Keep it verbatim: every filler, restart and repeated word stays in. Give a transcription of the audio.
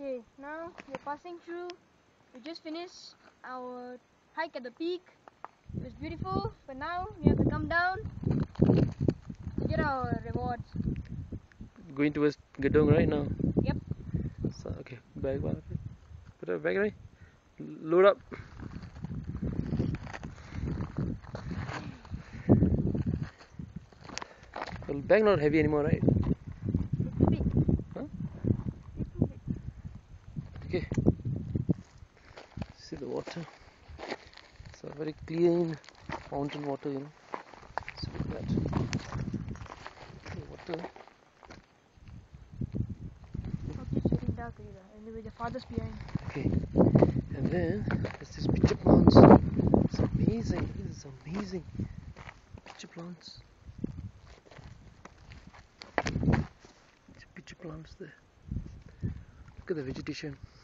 Okay, now we're passing through. We just finished our hike at the peak. It was beautiful, but now we have to come down to get our rewards. Going towards Gedong right now. Yep. So, okay, bag one. Put it back right. Load up. The bag not heavy anymore, right? It's big. Huh? It's big. Okay. See the water. It's a very clean mountain water, you know. So look at that. The water. Not just getting dark already, and we're the farthest behind. Okay. And then there's this pitcher plants. It's amazing. This is amazing. Pitcher plants. Pitcher plants there. Look at the vegetation.